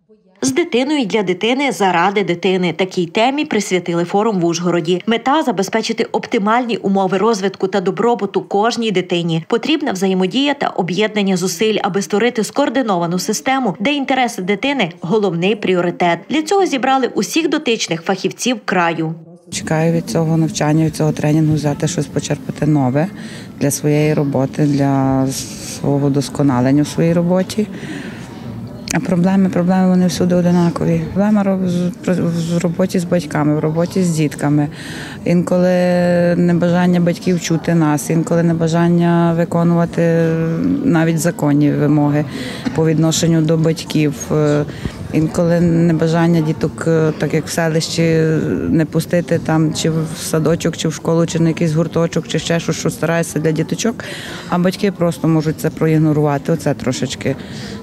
З дитиною і для дитини заради дитини. Такій темі присвятили форум в Ужгороді. Мета – забезпечити оптимальні умови розвитку та добробуту кожній дитині. Потрібна взаємодія та об'єднання зусиль, аби створити скоординовану систему, де інтереси дитини – головний пріоритет. Для цього зібрали усіх дотичних фахівців краю. Чекаю від цього навчання, від цього тренінгу взяти щось почерпати нове для своєї роботи, для свого досконалення в своїй роботі. А проблеми вони всюди однакові. Проблема в роботі з батьками, в роботі з дітками. Інколи небажання батьків чути нас, інколи небажання виконувати навіть законні вимоги по відношенню до батьків. Інколи небажання діток, так як в селищі, не пустити там чи в садочок, чи в школу, чи на якийсь гурточок, чи ще щось, що старається для діточок, а батьки просто можуть це проігнорувати. Оце трошечки.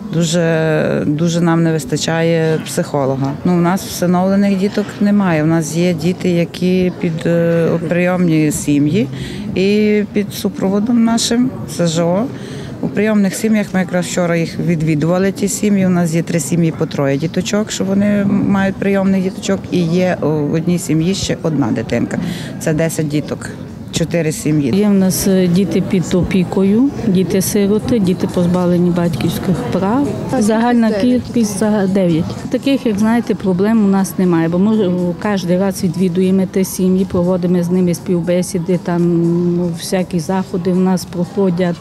Дуже нам не вистачає психолога. У нас всиновлених діток немає. У нас є діти, які під прийомні сім'ї і під супроводом нашим СЖО. У прийомних сім'ях ми якраз вчора їх відвідували, ті сім'ї. У нас є 3 сім'ї по 3 діточок, що вони мають прийомних діточок. І є в одній сім'ї ще 1 дитинка. Це 10 діток. 4 сім'ї. Є в нас діти під опікою, діти-сироти, діти позбавлені батьківських прав. Загальна кількість 9. Таких, як знаєте, проблем у нас немає, бо ми кожен раз відвідуємо ті сім'ї, проводимо з ними співбесіди, там всякі заходи в нас проходять.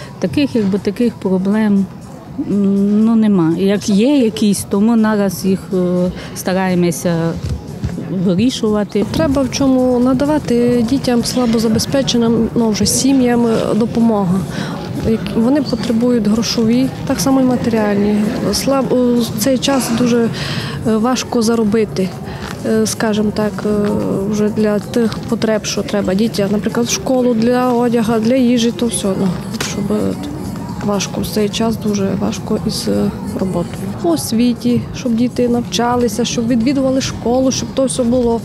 Таких проблем нема. Як є якісь, то ми наразі їх стараємося вирішувати. Треба в чому надавати дітям слабозабезпеченим, вже сім'ям допомогу. Вони потребують грошові, так само і матеріальні. В цей час дуже важко заробити, скажімо так, вже для тих потреб, що треба дітям, наприклад, в школу, для одягу, для їжі, то все, щоб важко. В цей час дуже важко із роботою. По освіті, щоб діти навчалися, щоб відвідували школу, щоб то все було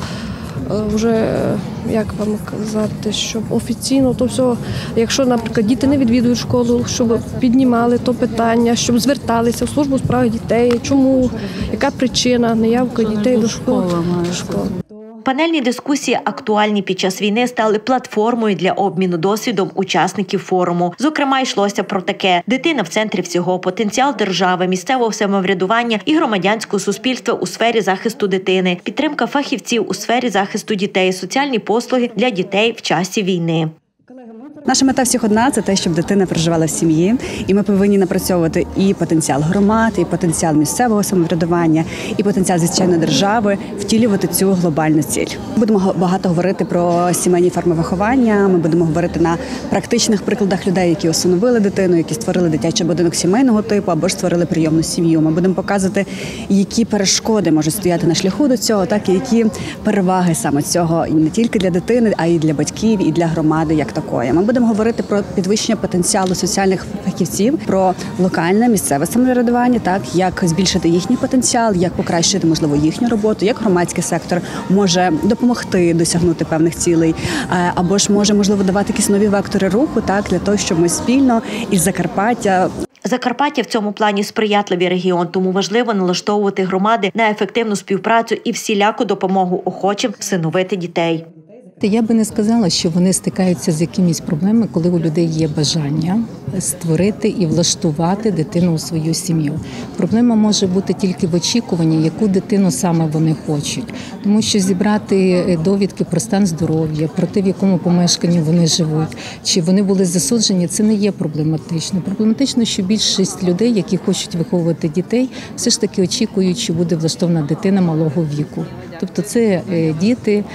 вже, як вам казати, щоб офіційно то все, якщо, наприклад, діти не відвідують школу, щоб піднімали то питання, щоб зверталися в службу у справах дітей, чому, яка причина неявки дітей до школи. Панельні дискусії, актуальні під час війни, стали платформою для обміну досвідом учасників форуму. Зокрема, йшлося про таке: дитина в центрі всього, потенціал держави, місцевого самоврядування і громадянського суспільства у сфері захисту дитини, підтримка фахівців у сфері захисту дітей, соціальні послуги для дітей в часі війни. Наша мета всіх одна – це те, щоб дитина проживала в сім'ї. І ми повинні напрацьовувати і потенціал громад, і потенціал місцевого самоврядування, і потенціал, звичайно, держави втілювати цю глобальну ціль. Ми будемо багато говорити про сімейні форми виховання, ми будемо говорити на практичних прикладах людей, які усиновили дитину, які створили дитячий будинок сімейного типу або ж створили прийомну сім'ю. Ми будемо показувати, які перешкоди можуть стояти на шляху до цього, так і які переваги саме цього і не тільки для дитини, а й для батьків, і для громади як такої. Ми будемо говорити про підвищення потенціалу соціальних фахівців, про локальне, місцеве самоврядування, так, як збільшити їхній потенціал, як покращити, можливо, їхню роботу, як громадський сектор може допомогти досягнути певних цілей, або ж може, можливо, давати якісь нові вектори руху, так, для того, щоб ми спільно із Закарпаття. Закарпаття в цьому плані сприятливий регіон, тому важливо налаштовувати громади на ефективну співпрацю і всіляку допомогу охочим всиновити дітей. Я би не сказала, що вони стикаються з якимись проблемами, коли у людей є бажання створити і влаштувати дитину у свою сім'ю. Проблема може бути тільки в очікуванні, яку дитину саме вони хочуть. Тому що зібрати довідки про стан здоров'я, про те, в якому помешканні вони живуть, чи вони були засуджені, це не є проблематично. Проблематично, що більшість людей, які хочуть виховувати дітей, все ж таки очікують, що буде влаштована дитина малого віку. Тобто це діти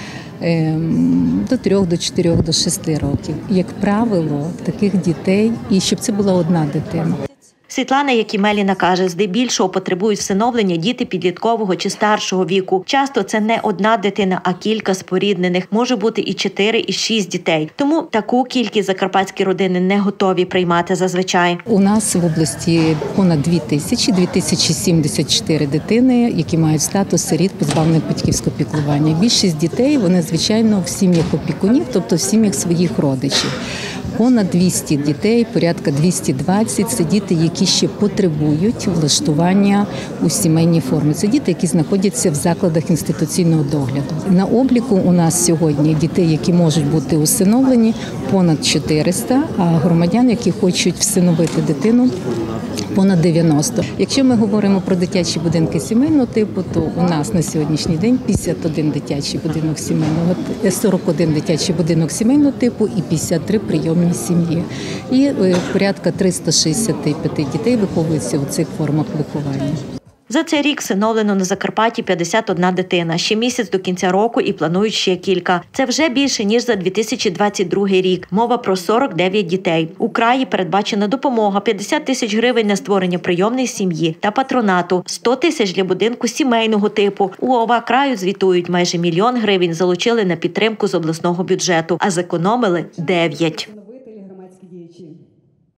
до 3, до 4, до 6 років. Як правило, таких дітей, і щоб це була одна дитина. Світлана Якімеліна каже, здебільшого потребують всиновлення діти підліткового чи старшого віку. Часто це не одна дитина, а кілька споріднених. Може бути і 4, і 6 дітей. Тому таку кількість закарпатські родини не готові приймати зазвичай. У нас в області понад 2074 дитини, які мають статус сиріт, позбавлених батьківського піклування. Більшість дітей, вони, звичайно, в сім'ях опікунів, тобто в сім'ях своїх родичів. Понад 200 дітей, порядка 220 – це діти, які ще потребують влаштування у сімейній формі. Це діти, які знаходяться в закладах інституційного догляду. На обліку у нас сьогодні дітей, які можуть бути усиновлені, понад 400, а громадян, які хочуть всиновити дитину, понад 90. Якщо ми говоримо про дитячі будинки сімейного типу, то у нас на сьогоднішній день 51 дитячий будинок сімейного, 41 дитячий будинок сімейного типу і 53 прийомні сім'ї. І порядка 365 дітей виховуються у цих формах виховання. За цей рік всиновлено на Закарпатті 51 дитина. Ще місяць до кінця року і планують ще кілька. Це вже більше, ніж за 2022 рік. Мова про 49 дітей. У краї передбачена допомога – 50 тисяч гривень на створення прийомної сім'ї та патронату, 100 тисяч для будинку сімейного типу. У ОВА краю звітують, майже 1 мільйон гривень залучили на підтримку з обласного бюджету, а зекономили 9.